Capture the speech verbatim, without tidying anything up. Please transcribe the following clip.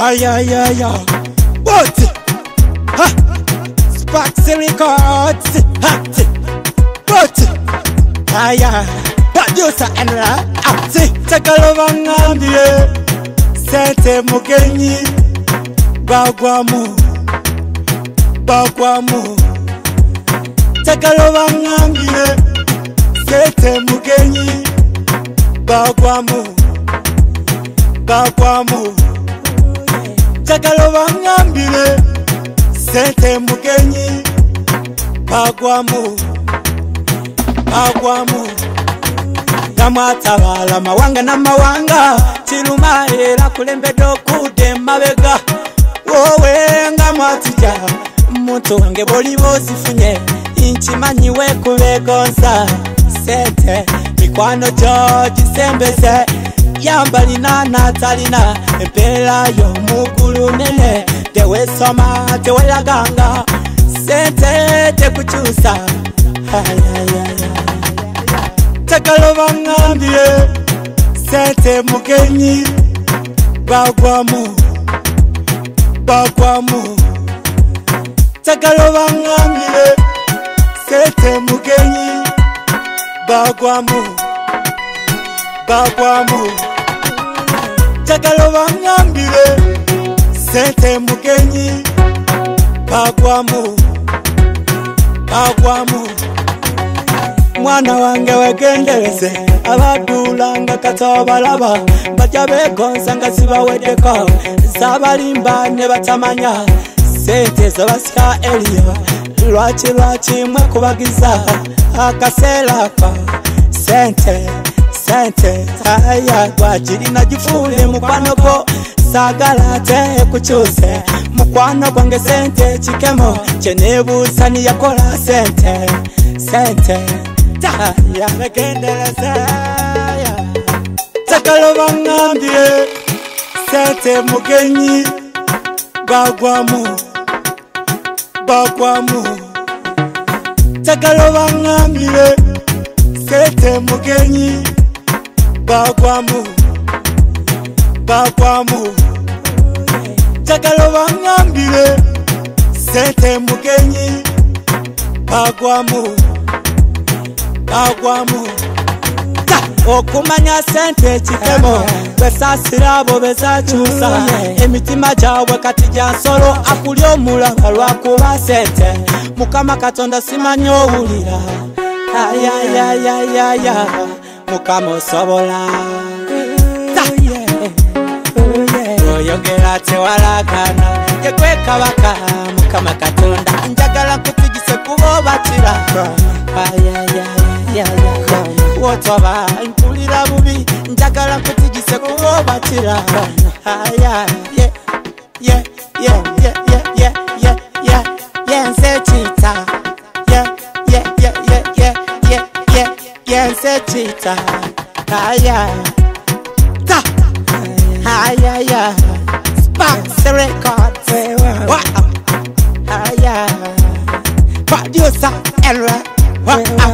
Ay, ay, ay, ay. What? Ha? Sparks Records. Hot. What? Ay, ay. Producer and rap. Ati. Takaloba ngambie. Sente mugenyi. Bagwamu. Bagwamu. Takaloba ngambie. Sente mugenyi. Bagwamu. Bagwamu. Takaloba ngambile sente mugenyi bagwamu bagwamu Yamatabala mawanga na mawanga Chiruma era kulembedde okude mabega wowe nga mwatija muntu wange bolibo sifunye inchimanyi wekubegonza sente mikwano gyo gisembeze yambalina natalina empera y'omugulu nene tewesoma tewelaganga sente tekukyusa Takaloba ngambye sente mugenyi bagwamu bagwamu Takaloba ngambye sente mugenyi bagwamu bagwamu Takaloba ngambile sente mugenyi bagwamu bagwamu Mwana wange wegendereze abadulanga katabalaba bajja begonza nga zibawedeko zabalimba ne batamanya sente zabasika eliyo lwaki lwaki mwe kubagiza akaseera ka sente sente aya gwajirina gifule mukwano gwo sagala te kukyuse mukwano gwange sente kikemo kyenebuusa niyakola sente sente taya begendereza Takaloba ngambye sente mugenyi bagwamu bagwamu Takaloba ngambye sente mugenyi bagwamu bagwamu Takaloba ngambile sente mugenyi bagwamu bagwamu okumanya sente kikemo besasira abo bezakyusa emitima gyabwe kati gya nsolo akuli omulaba lwakuba sente Mukama Katonda simanyi owulira ayayayayaya Mukama osobola oyogera tewalagana yegwe kabaka Mukama Katonda njagala nkutigise kuba obatira wotoba mpulira bubi njagala nkutigise kuba obatira yense chita yense chita aya ta aya ya Sparks Records wow aya producer era wow